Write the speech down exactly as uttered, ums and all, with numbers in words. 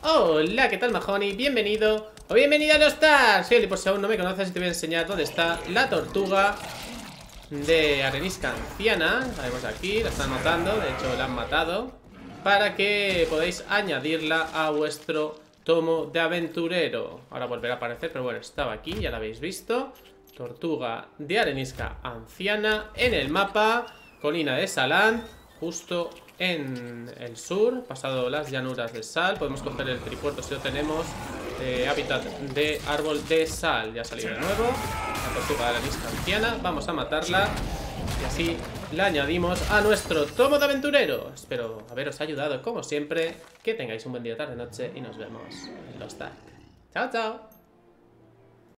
Hola, ¿qué tal, Mahoney? Bienvenido o bienvenida a los Stars. Sí, por si aún no me conoces, te voy a enseñar dónde está la tortuga de arenisca anciana. La vemos aquí, la están notando, de hecho la han matado, para que podáis añadirla a vuestro tomo de aventurero. Ahora volverá a aparecer, pero bueno, estaba aquí, ya la habéis visto. Tortuga de arenisca anciana en el mapa Colina de Saland, justo en el sur, pasado las llanuras de sal. Podemos coger el tripuerto si lo tenemos. eh, Hábitat de árbol de sal. Ya ha salido de nuevo la tortuga de arenisca anciana. Vamos a matarla y así la añadimos a nuestro tomo de aventurero. Espero haberos ayudado como siempre. Que tengáis un buen día, tarde, noche y nos vemos en los Dark. Chao, chao.